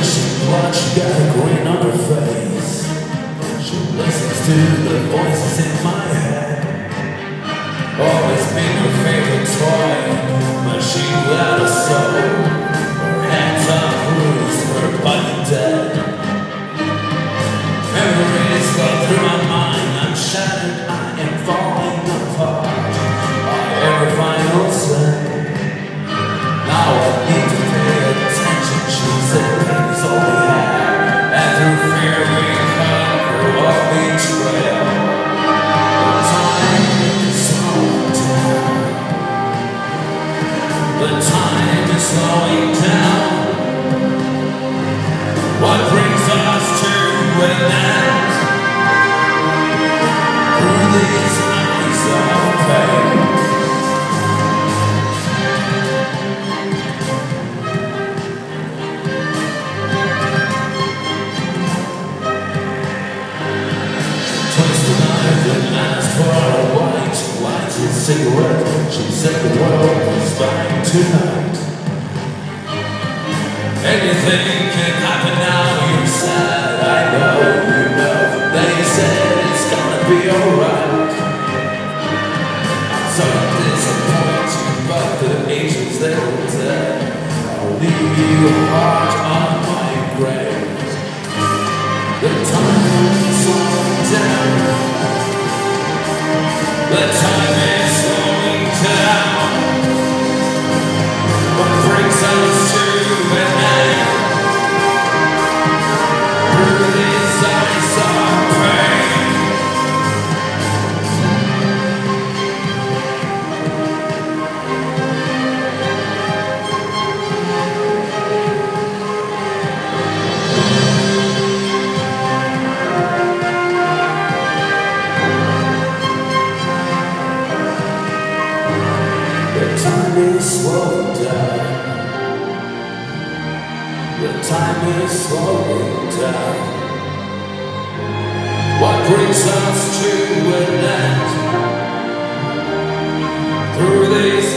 But she got a grin on her face. She listens to the voices in my head. Always been her favorite toy, machine without a soul. Her hands are bruised, her body dead. Memories flow through my mind. I'm shattered, I am falling apart. By every final sin. Now I need to pay attention. She said pain is all we have, and through fear we conquer what betrayal. The time is slowing down. The time is slowing down. What brings us to an end? Through these eyes of pain. Cigarette, she said the world was mine tonight. Anything can happen now, you said. I know, you know. They said it's gonna be alright. So disappointed, but the angels they were dead. I'll leave you heart on my grave. The time is slowing down. The time is slowing down. What brings us to an end? Through these eyes of pain. The time is slowing down. The time is slowing down. What brings us to an end? Through these